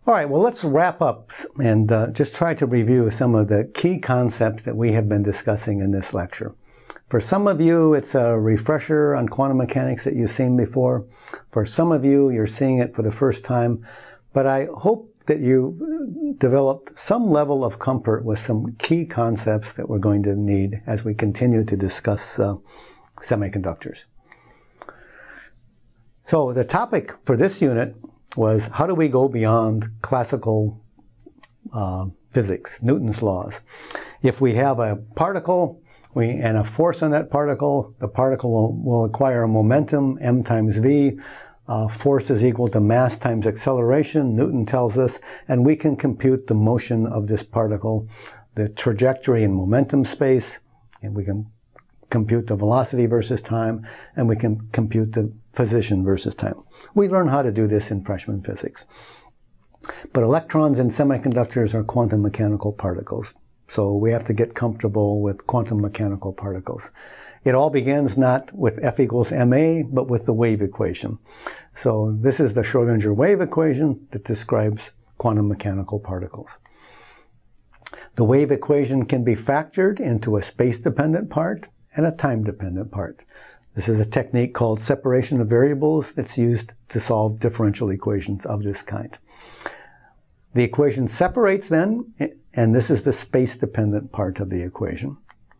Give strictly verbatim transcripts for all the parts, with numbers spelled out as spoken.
All right, well, let's wrap up and uh, just try to review some of the key concepts that we have been discussing in this lecture. For some of you, it's a refresher on quantum mechanics that you've seen before. For some of you, you're seeing it for the first time. But I hope that you developed some level of comfort with some key concepts that we're going to need as we continue to discuss uh, semiconductors. So the topic for this unit was, how do we go beyond classical uh, physics, Newton's laws? If we have a particle we, and a force on that particle, the particle will, will acquire a momentum, m times v. Uh, force is equal to mass times acceleration, Newton tells us, and we can compute the motion of this particle, the trajectory in momentum space, and we can compute the velocity versus time, and we can compute the position versus time. We learn how to do this in freshman physics. But electrons in semiconductors are quantum mechanical particles, so we have to get comfortable with quantum mechanical particles. It all begins not with F equals ma, but with the wave equation. So this is the Schrödinger wave equation that describes quantum mechanical particles. The wave equation can be factored into a space-dependent part and a time-dependent part. This is a technique called separation of variables that's used to solve differential equations of this kind. The equation separates then, and this is the space-dependent part of the equation.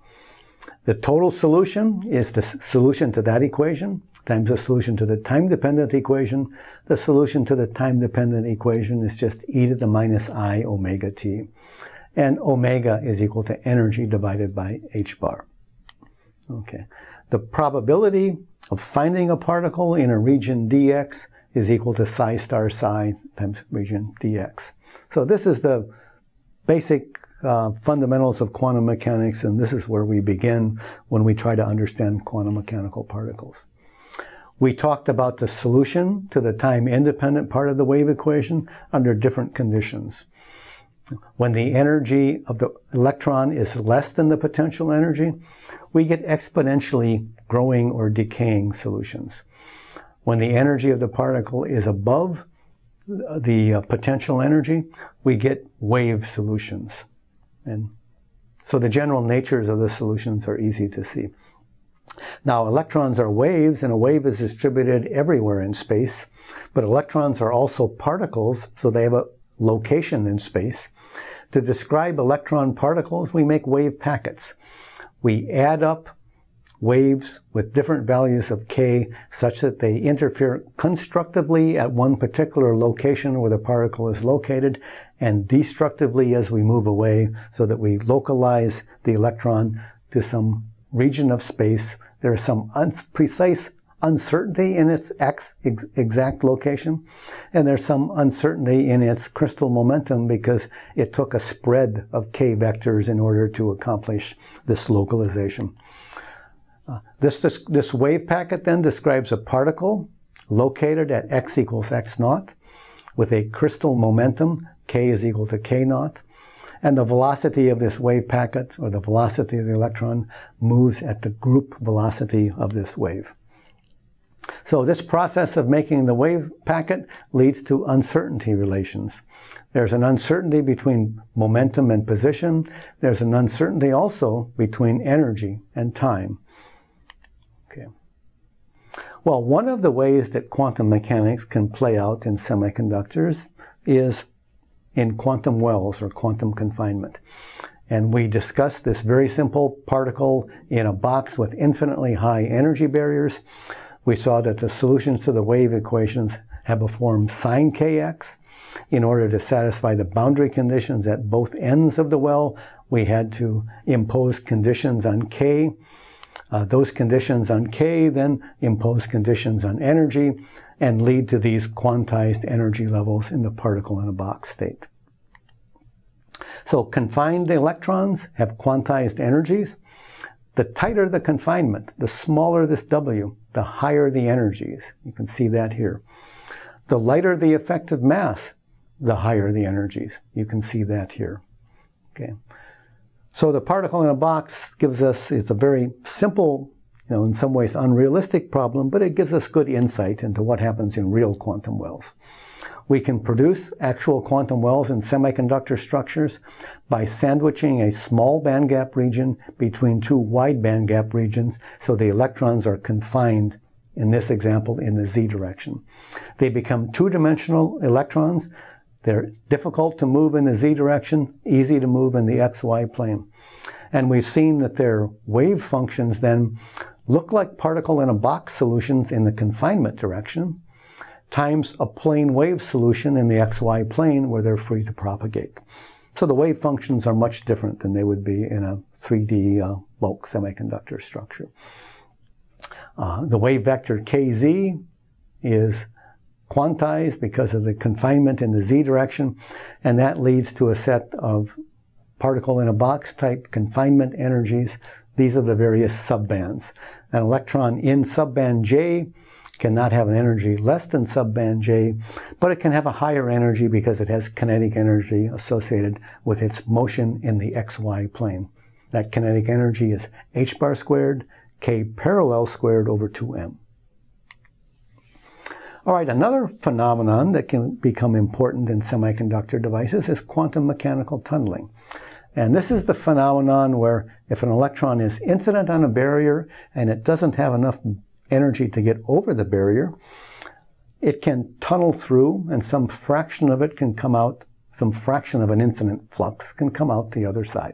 The total solution is the solution to that equation times the solution to the time-dependent equation. The solution to the time-dependent equation is just e to the minus I omega t. And omega is equal to energy divided by h bar. Okay. The probability of finding a particle in a region dx is equal to psi star psi times region dx. So this is the basic uh, fundamentals of quantum mechanics, and this is where we begin when we try to understand quantum mechanical particles. We talked about the solution to the time-independent part of the wave equation under different conditions. When the energy of the electron is less than the potential energy, we get exponentially growing or decaying solutions. When the energy of the particle is above the uh, potential energy, we get wave solutions. And so the general natures of the solutions are easy to see. Now, electrons are waves, and a wave is distributed everywhere in space, but electrons are also particles, so they have a location in space. To describe electron particles, we make wave packets. We add up waves with different values of k such that they interfere constructively at one particular location where the particle is located and destructively as we move away, so that we localize the electron to some region of space. There is some precise uncertainty in its x ex exact location, and there's some uncertainty in its crystal momentum because it took a spread of k vectors in order to accomplish this localization. Uh, this, this, this wave packet then describes a particle located at x equals x naught with a crystal momentum, k is equal to k naught, and the velocity of this wave packet, or the velocity of the electron, moves at the group velocity of this wave. So this process of making the wave packet leads to uncertainty relations. There's an uncertainty between momentum and position. There's an uncertainty also between energy and time. Okay. Well, one of the ways that quantum mechanics can play out in semiconductors is in quantum wells or quantum confinement. And we discussed this very simple particle in a box with infinitely high energy barriers. We saw that the solutions to the wave equations have a form sine kx. In order to satisfy the boundary conditions at both ends of the well, we had to impose conditions on k. Uh, those conditions on k then impose conditions on energy and lead to these quantized energy levels in the particle in a box state. So confined electrons have quantized energies. The tighter the confinement, the smaller this W, the higher the energies. You can see that here. The lighter the effective mass, the higher the energies. You can see that here. Okay. So the particle in a box gives us, it's a very simple you know, in some ways unrealistic problem, but it gives us good insight into what happens in real quantum wells. We can produce actual quantum wells in semiconductor structures by sandwiching a small bandgap region between two wide bandgap regions, so the electrons are confined, in this example, in the z direction. They become two-dimensional electrons. They're difficult to move in the z direction, easy to move in the xy plane. And we've seen that their wave functions then look like particle-in-a-box solutions in the confinement direction, times a plane wave solution in the xy plane where they're free to propagate. So the wave functions are much different than they would be in a three D uh, bulk semiconductor structure. Uh, the wave vector kz is quantized because of the confinement in the z direction, and that leads to a set of particle-in-a-box type confinement energies. These are the various subbands. An electron in subband J cannot have an energy less than subband J, but it can have a higher energy because it has kinetic energy associated with its motion in the xy plane. That kinetic energy is h bar squared, k parallel squared over two m. All right, another phenomenon that can become important in semiconductor devices is quantum mechanical tunneling. And this is the phenomenon where if an electron is incident on a barrier and it doesn't have enough energy to get over the barrier, it can tunnel through, and some fraction of it can come out, some fraction of an incident flux can come out the other side.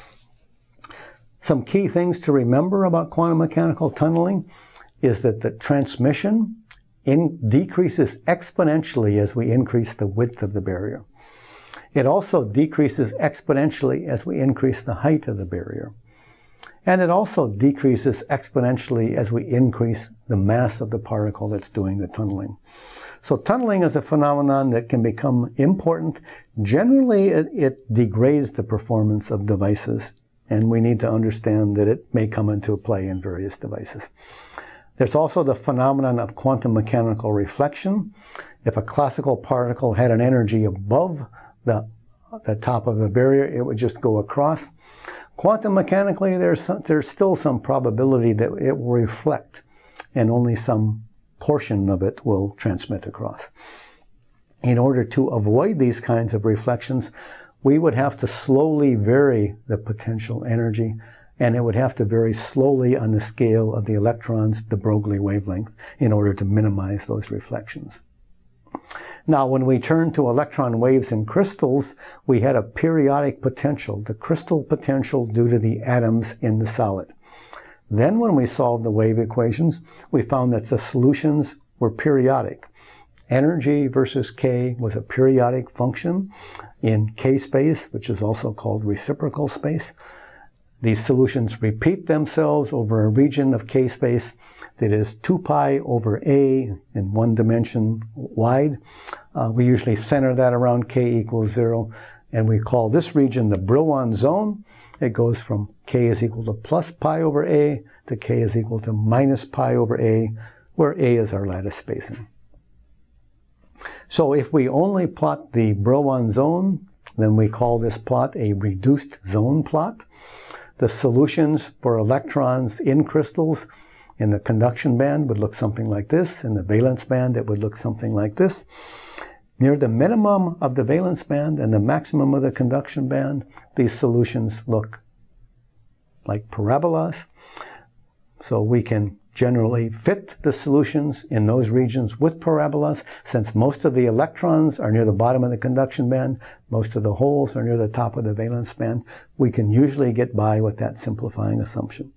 Some key things to remember about quantum mechanical tunneling is that the transmission in decreases exponentially as we increase the width of the barrier. It also decreases exponentially as we increase the height of the barrier. And it also decreases exponentially as we increase the mass of the particle that's doing the tunneling. So tunneling is a phenomenon that can become important. Generally, it, it degrades the performance of devices, and we need to understand that it may come into play in various devices. There's also the phenomenon of quantum mechanical reflection. If a classical particle had an energy above the, the top of the barrier, it would just go across. Quantum mechanically, there's, some, there's still some probability that it will reflect, and only some portion of it will transmit across. In order to avoid these kinds of reflections, we would have to slowly vary the potential energy, and it would have to vary slowly on the scale of the electrons, de Broglie wavelength, in order to minimize those reflections. Now, when we turn to electron waves in crystals, we had a periodic potential, the crystal potential due to the atoms in the solid. Then when we solved the wave equations, we found that the solutions were periodic. Energy versus K was a periodic function in K space, which is also called reciprocal space. These solutions repeat themselves over a region of K space that is two pi over A in one dimension wide. Uh, we usually center that around K equals zero, and we call this region the Brillouin zone. It goes from K is equal to plus pi over A to K is equal to minus pi over A, where A is our lattice spacing. So if we only plot the Brillouin zone, then we call this plot a reduced zone plot. The solutions for electrons in crystals in the conduction band would look something like this. In the valence band, it would look something like this. Near the minimum of the valence band and the maximum of the conduction band, these solutions look like parabolas. So we can generally fit the solutions in those regions with parabolas. Since most of the electrons are near the bottom of the conduction band, most of the holes are near the top of the valence band, we can usually get by with that simplifying assumption.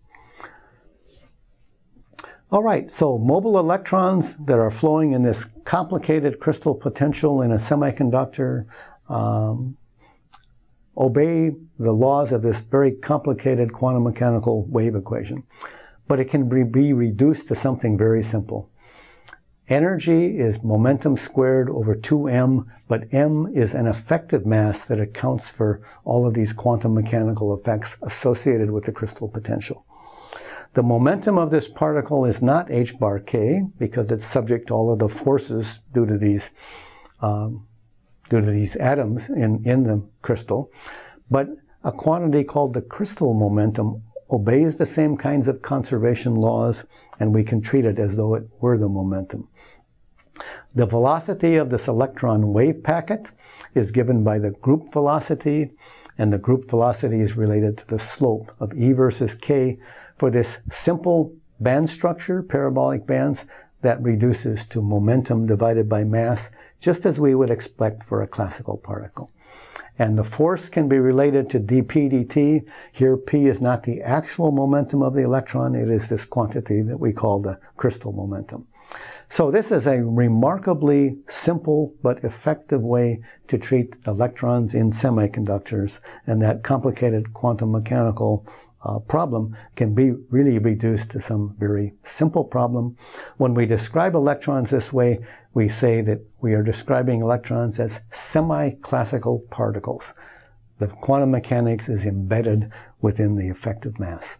All right, so mobile electrons that are flowing in this complicated crystal potential in a semiconductor um, obey the laws of this very complicated quantum mechanical wave equation. But it can be reduced to something very simple. Energy is momentum squared over two m, but m is an effective mass that accounts for all of these quantum mechanical effects associated with the crystal potential. The momentum of this particle is not h bar k, because it's subject to all of the forces due to these, um, due to these atoms in, in the crystal, but a quantity called the crystal momentum obeys the same kinds of conservation laws, and we can treat it as though it were the momentum. The velocity of this electron wave packet is given by the group velocity, and the group velocity is related to the slope of E versus K for this simple band structure, parabolic bands, that reduces to momentum divided by mass, just as we would expect for a classical particle. And the force can be related to dp dt. Here, p is not the actual momentum of the electron, it is this quantity that we call the crystal momentum. So this is a remarkably simple but effective way to treat electrons in semiconductors, and that complicated quantum mechanical uh, problem can be really reduced to some very simple problem. When we describe electrons this way, we say that we are describing electrons as semi-classical particles. The quantum mechanics is embedded within the effective mass.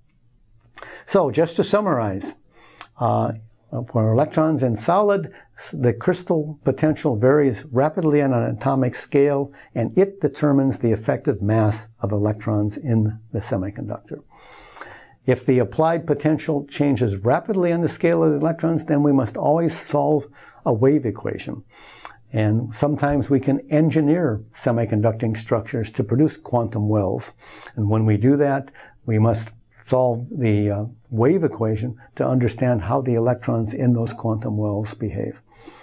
So just to summarize, uh, for electrons in solid, the crystal potential varies rapidly on an atomic scale, and it determines the effective mass of electrons in the semiconductor. If the applied potential changes rapidly on the scale of the electrons, then we must always solve a wave equation. And sometimes we can engineer semiconducting structures to produce quantum wells. And when we do that, we must solve the uh, wave equation to understand how the electrons in those quantum wells behave.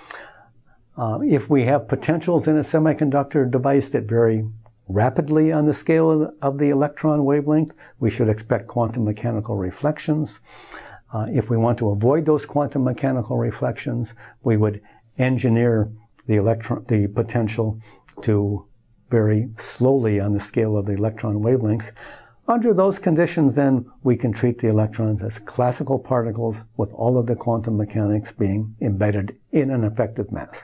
Uh, if we have potentials in a semiconductor device that vary rapidly on the scale of the, of the electron wavelength, we should expect quantum mechanical reflections. Uh, if we want to avoid those quantum mechanical reflections, we would engineer the electron, the potential to vary slowly on the scale of the electron wavelengths. Under those conditions, then, we can treat the electrons as classical particles with all of the quantum mechanics being embedded in an effective mass.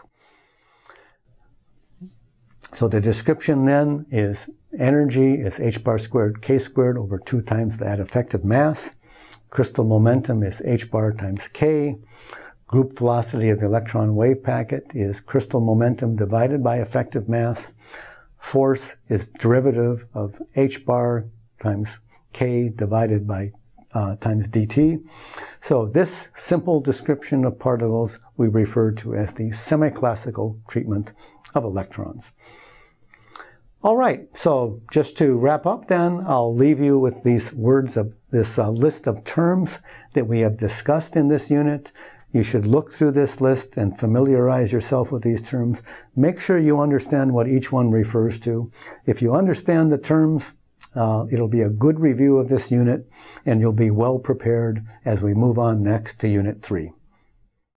So the description then is energy is h bar squared k squared over two times that effective mass. Crystal momentum is h bar times k. Group velocity of the electron wave packet is crystal momentum divided by effective mass. Force is derivative of h bar times k divided by uh, times dt. So this simple description of particles we refer to as the semi-classical treatment of electrons. All right, so just to wrap up then, I'll leave you with these words of this uh, list of terms that we have discussed in this unit. You should look through this list and familiarize yourself with these terms. Make sure you understand what each one refers to. If you understand the terms, Uh, it'll be a good review of this unit, and you'll be well prepared as we move on next to Unit three.